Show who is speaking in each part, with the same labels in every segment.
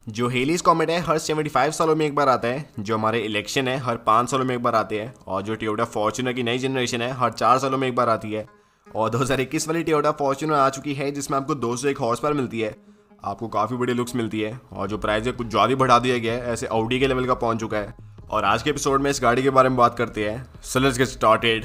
Speaker 1: जो हेलीज कॉमेट है हर 75 सालों में एक बार आता है। जो हमारे इलेक्शन है हर 5 सालों में एक बार आते हैं। और जो टोयोटा फॉर्च्यूनर की नई जनरेशन है हर 4 सालों में एक बार आती है। और 2021 वाली टोयोटा फॉर्च्यूनर आ चुकी है जिसमें आपको 201 हॉर्स पावर मिलती है। आपको काफ़ी बड़ी लुक्स मिलती है और जो प्राइस है कुछ ज़्यादा बढ़ा दिया गया है, ऐसे ऑडी के लेवल का पहुंच चुका है। और आज के एपिसोड में इस गाड़ी के बारे में बात करते हैं। So let's get started.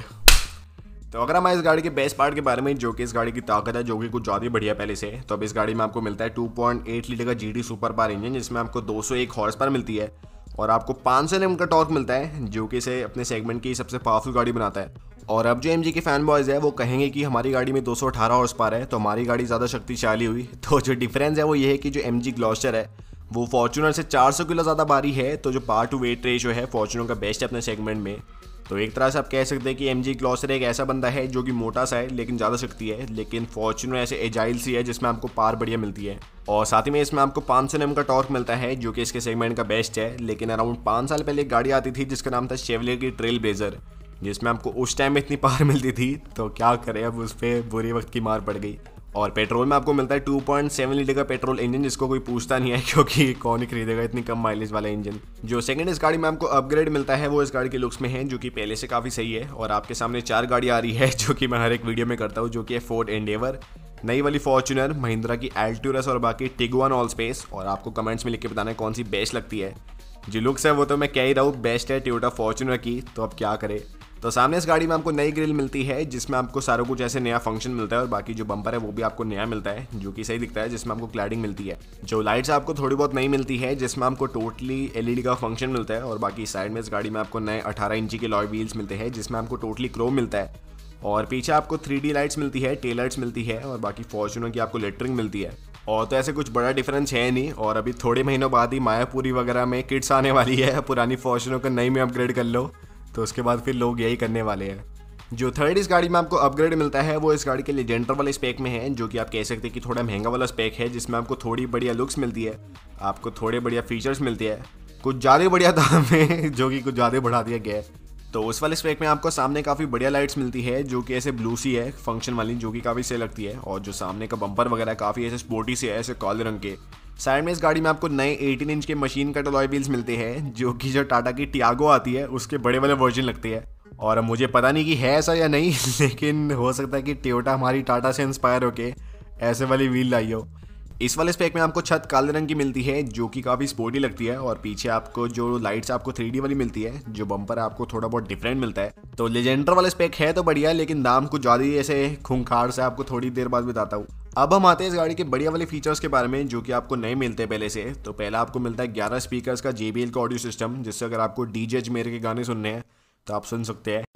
Speaker 1: तो अगर हम इस गाड़ी के बेस्ट पार्ट के बारे में, जो कि इस गाड़ी की ताकत है जो कि कुछ ज़्यादा बढ़िया पहले से, तो अब इस गाड़ी में आपको मिलता है 2.8 लीटर का GT सुपर पावर इंजन जिसमें आपको 201 हॉर्स पावर मिलती है। और आपको 500 Nm का टॉर्क मिलता है जो कि इसे अपने सेगमेंट की सबसे पावरफुल गाड़ी बनाता है। और अब जो MG के फैन बॉयज़ है वो कहेंगे कि हमारी गाड़ी में 218 हॉर्स पावर है तो हमारी गाड़ी ज़्यादा शक्तिशाली हुई। तो जो डिफरेंस है वो ये है कि जो MG ग्लॉस्टर है वो फॉर्च्यूनर से 400 किलो ज़्यादा भारी है। तो जो पावर टू वेट रेशियो है फॉर्च्यूनर का बेस्ट है अपने सेगमेंट में। तो एक तरह से आप कह सकते हैं कि MG ग्लॉस्टर एक ऐसा बंदा है जो कि मोटा सा है लेकिन ज़्यादा शक्ति है। लेकिन फॉर्च्यूनर ऐसे एजाइल सी है जिसमें आपको पावर बढ़िया मिलती है। और साथ ही में इसमें आपको 500 Nm का टॉर्क मिलता है जो कि इसके सेगमेंट का बेस्ट है। लेकिन अराउंड 5 साल पहले एक गाड़ी आती थी जिसका नाम था शेवलेट की ट्रेल ब्लेजर, जिसमें आपको उस टाइम में इतनी पावर मिलती थी तो क्या करें, अब उस पर बुरी वक्त की मार पड़ गई। और पेट्रोल में आपको मिलता है 2.7 लीटर का पेट्रोल इंजन जिसको कोई पूछता नहीं है क्योंकि कौन ही खरीदेगा इतनी कम माइलेज वाला इंजन। जो सेकंड इस गाड़ी में आपको अपग्रेड मिलता है वो इस गाड़ी के लुक्स में है जो कि पहले से काफ़ी सही है। और आपके सामने 4 गाड़ी आ रही है जो कि मैं हर एक वीडियो में करता हूँ, जो कि है फोर्ड एंडेवर, नई वाली फॉर्च्यूनर, महिंद्रा की एल्टुरस और बाकी टिगुआन ऑल स्पेस। और आपको कमेंट्स में लिख के बताना है कौन सी बेस्ट लगती है। जो लुक्स है वो तो मैं कह ही रहा हूँ बेस्ट है टोयोटा फॉर्च्यूनर की, तो अब क्या करें। तो सामने इस गाड़ी में आपको नई ग्रिल मिलती है जिसमें आपको सारा कुछ ऐसे नया फंक्शन मिलता है। और बाकी जो बम्पर है वो भी आपको नया मिलता है जो कि सही दिखता है, जिसमें आपको क्लैडिंग मिलती है। जो लाइट्स आपको थोड़ी बहुत नई मिलती है जिसमें आपको टोटली LED का फंक्शन मिलता है। और बाकी साइड में इस गाड़ी में आपको नए 18 इंची के अलॉय व्हील्स मिलते हैं जिसमें आपको टोटली क्रोम मिलता है। और पीछे आपको 3D लाइट्स मिलती है, टेल लाइट्स मिलती है और बाकी फॉर्च्यूनर की आपको लेटरिंग मिलती है। और तो ऐसे कुछ बड़ा डिफरेंस है नहीं। और अभी थोड़े महीनों बाद ही मायापुरी वगैरह में किट्स आने वाली है, पुरानी फॉर्च्यूनर को नई में अपग्रेड कर लो तो उसके बाद फिर लोग यही करने वाले हैं। जो थर्ड इस गाड़ी में आपको अपग्रेड मिलता है वो इस गाड़ी के लेजेंडर वाले स्पेक में है, जो कि आप कह सकते हैं कि थोड़ा महंगा वाला स्पेक है जिसमें आपको थोड़ी बढ़िया लुक्स मिलती है, आपको थोड़े बढ़िया फीचर्स मिलते हैं, कुछ ज़्यादा बढ़िया दाम में जो कि कुछ ज़्यादा बढ़ा दिया गया है। तो उस वाले स्पेक में आपको सामने काफ़ी बढ़िया लाइट्स मिलती है जो कि ऐसे ब्लू सी है फंक्शन वाली, जो कि काफ़ी सही लगती है। और जो सामने का बम्पर वगैरह काफ़ी ऐसे स्पोर्टी से है, ऐसे काले रंग के। साइड में इस गाड़ी में आपको नए 18 इंच के मशीन कट अलॉय व्हील्स मिलते हैं जो कि जो टाटा की टियागो आती है उसके बड़े वाले वर्जन लगते हैं। और मुझे पता नहीं कि है ऐसा या नहीं लेकिन हो सकता है कि टोयोटा हमारी टाटा से इंस्पायर होके ऐसे वाली व्हील लाई हो। इस वाले स्पेक में आपको छत काले रंग की मिलती है जो कि काफ़ी स्पोर्टी लगती है। और पीछे आपको जो लाइट्स आपको 3D वाली मिलती है, जो बम्पर है आपको थोड़ा बहुत डिफरेंट मिलता है। तो लेजेंडर वाले स्पेक है तो बढ़िया, लेकिन दाम कुछ ज़्यादा ही ऐसे खूंखार से आपको थोड़ी देर बाद बताता हूँ। अब हम आते हैं इस गाड़ी के बढ़िया वाले फीचर्स के बारे में जो कि आपको नहीं मिलते पहले से। तो पहला आपको मिलता है 11 स्पीकर्स का JBL का ऑडियो सिस्टम, जिससे अगर आपको DJ अजमेर के गाने सुनने हैं तो आप सुन सकते हैं।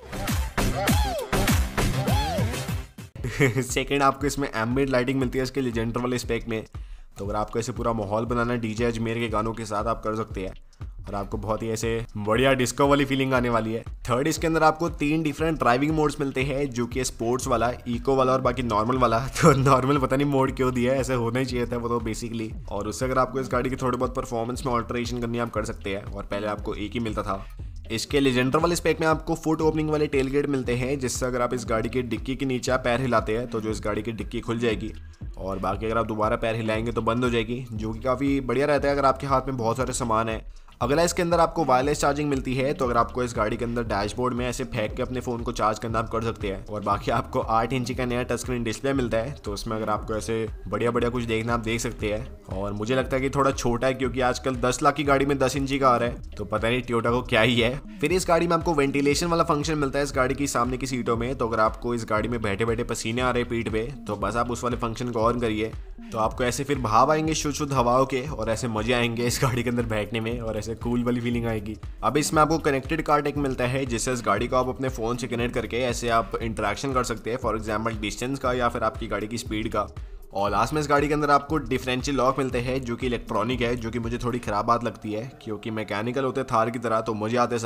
Speaker 1: सेकेंड आपको इसमें एम्बिएंट लाइटिंग मिलती है इसके लेजेंडर वाले स्पेक में। तो अगर आपको ऐसे पूरा माहौल बनाना है DJ अजमेर के गानों के साथ आप कर सकते हैं और आपको बहुत ही ऐसे बढ़िया डिस्को वाली फीलिंग आने वाली है। थर्ड इसके अंदर आपको 3 डिफरेंट ड्राइविंग मोड्स मिलते हैं जो कि स्पोर्ट्स वाला, इको वाला और बाकी नॉर्मल वाला। तो नॉर्मल पता नहीं मोड क्यों दिया है, ऐसे होना ही चाहिए था वो तो बेसिकली। और उससे अगर आपको इस गाड़ी की थोड़ी बहुत परफॉर्मेंस में ऑल्टरेशन करनी आप कर सकते हैं। और पहले आपको एक ही मिलता था। इसके लेजेंडर वाले स्पेक में आपको फुट ओपनिंग वाले टेल गेट मिलते हैं जिससे अगर आप इस गाड़ी के डिक्की के नीचे आप पैर हिलाते हैं तो जो इस गाड़ी की डिक्की खुल जाएगी। और बाकी अगर आप दोबारा पैर हिलाएंगे तो बंद हो जाएगी, जो कि काफ़ी बढ़िया रहता है अगर आपके हाथ में बहुत सारे सामान है। अगला इसके अंदर आपको वायरलेस चार्जिंग मिलती है। तो अगर आपको इस गाड़ी के अंदर डैशबोर्ड में ऐसे फेंक के अपने फ़ोन को चार्ज करना आप कर सकते हैं। और बाकी आपको 8 इंची का नया टच स्क्रीन डिस्प्ले मिलता है, तो उसमें अगर आपको ऐसे बढ़िया बढ़िया कुछ देखना आप देख सकते हैं। और मुझे लगता है कि थोड़ा छोटा है क्योंकि आजकल 10 लाख की गाड़ी में 10 इंची का आ रहा है, तो पता नहीं टोयोटा को क्या ही है। फिर इस गाड़ी में आपको वेंटिलेशन वाला फंक्शन मिलता है इस गाड़ी की सामने की सीटों में। तो अगर आपको इस गाड़ी में बैठे बैठे पसीने आ रहे पीठ पे तो बस आप उस वाले फंक्शन को ऑन करिए, तो आपको ऐसे फिर भाव आएंगे शुद्ध शुद्ध हवाओं के और ऐसे मजे आएंगे इस गाड़ी के अंदर बैठने में और ऐसे कूल वाली फीलिंग आएगी। अब इसमें आपको कनेक्टेड कार टेक मिलता है जिससे इस गाड़ी को आप अपने फ़ोन से कनेक्ट करके ऐसे आप इंटरेक्शन कर सकते हैं, फॉर एग्जांपल डिस्टेंस का या फिर आपकी गाड़ी की स्पीड का। और लास्ट में इस गाड़ी के अंदर आपको डिफरेंशियल लॉक मिलते हैं जो कि इलेक्ट्रॉनिक है, जो कि मुझे थोड़ी ख़राब बात लगती है क्योंकि मैकेनिकल होते थार की तरह तो मुझे आते सबको,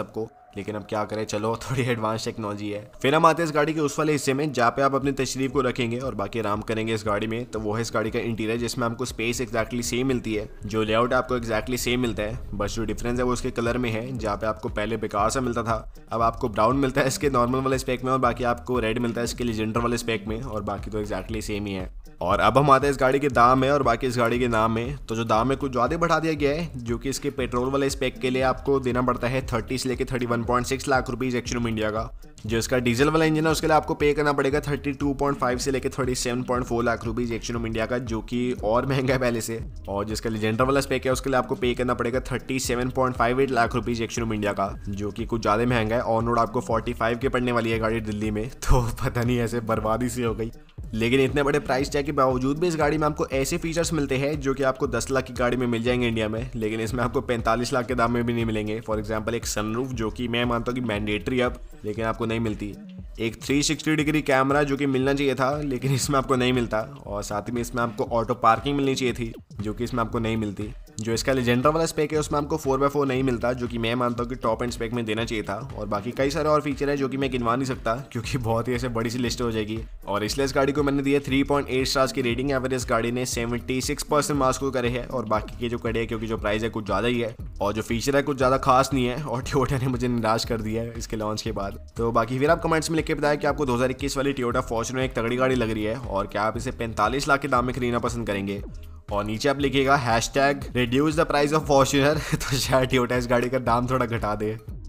Speaker 1: लेकिन अब क्या करें, चलो थोड़ी एडवांस टेक्नोलॉजी है। फिर हम आते हैं इस गाड़ी के उस वाले हिस्से में जहाँ पे आप अपनी तशरीफ को रखेंगे और बाकी आराम करेंगे इस गाड़ी में। तो वो है इस गाड़ी का इंटीरियर, जिसमें आपको स्पेस एक्जैक्टली सेम मिलती है, जो लेआउट आपको एक्जैक्टली सेम मिलता है। बस जो डिफरेंस है वो उसके कलर में है, जहाँ पे आपको पहले बेकार सा मिलता था अब आपको ब्राउन मिलता है इसके नॉर्मल वाले स्पेक में, और बाकी आपको रेड मिलता है इसके लेजेंडर वाले स्पेक में, और बाकी तो एक्जैक्टली सेम ही है। और अब हम आते हैं इस गाड़ी के दाम में और बाकी इस गाड़ी के नाम में। तो जो दाम है कुछ ज़्यादा बढ़ा दिया गया है, जो कि इसके पेट्रोल वाले स्पेक के लिए आपको देना पड़ता है 30 से लेकर 31.6 लाख रुपीज़ एक्चुअली इंडिया का। जो इसका डीजल वाला इंजन है उसके लिए आपको पे करना पड़ेगा 32.5 से लेकर 37.4 लाख रुपीज़ एक्चुअली इंडिया का, जो कि और महंगा है पहले से। और जिसका लेजेंडर वाला स्पेक है उसके लिए आपको पे करना पड़ेगा 37.58 लाख रुपीज़ एक्चुअली इंडिया का, जो कि कुछ ज़्यादा महंगा है। ऑन रोड आपको 45 के पड़ने वाली है गाड़ी दिल्ली में, तो पता नहीं ऐसे बर्बादी सी हो गई। लेकिन इतने बड़े प्राइस टैग के बावजूद भी इस गाड़ी में आपको ऐसे फीचर्स मिलते हैं जो कि आपको 10 लाख की गाड़ी में मिल जाएंगे इंडिया में, लेकिन इसमें आपको 45 लाख के दाम में भी नहीं मिलेंगे। फॉर एग्जांपल एक सनरूफ, जो कि मैं मानता हूँ कि मैंडेटरी अब, लेकिन आपको नहीं मिलती। एक 360 डिग्री कैमरा जो कि मिलना चाहिए था, लेकिन इसमें आपको नहीं मिलता। और साथ ही में इसमें आपको ऑटो पार्किंग मिलनी चाहिए थी, जो कि इसमें आपको नहीं मिलती। जो इसका लेजेंडर वाला स्पेक है उसमें आपको 4x4 नहीं मिलता, जो कि मैं मानता हूँ कि टॉप एंड स्पेक में देना चाहिए था। और बाकी कई सारे और फीचर है जो कि मैं गिनवा नहीं सकता, क्योंकि बहुत ही ऐसे बड़ी सी लिस्ट हो जाएगी। और इसलिए इस गाड़ी को मैंने दी है 3.8 स्टार्स की रेटिंग। एवरेज गाड़ी ने 76% मार्क्स को करे है, और बाकी के जो करे है क्योंकि जो प्राइस है कुछ ज़्यादा ही है और जो फीचर है कुछ ज़्यादा खास नहीं है, और टोयोटा ने मुझे निराश कर दिया है इसके लॉन्च के बाद। तो बाकी फिर आप कमेंट्स में लिख के बताया कि आपको 2021 वाली टोयोटा फॉर्च्यूनर एक तगड़ी गाड़ी लग रही है, और क्या आप इसे 45 लाख के दाम में खरीदना पसंद करेंगे। और नीचे आप लिखिएगा #reduce the price of Fortuner तो शायद टोयोटा इस गाड़ी का दाम थोड़ा घटा दे।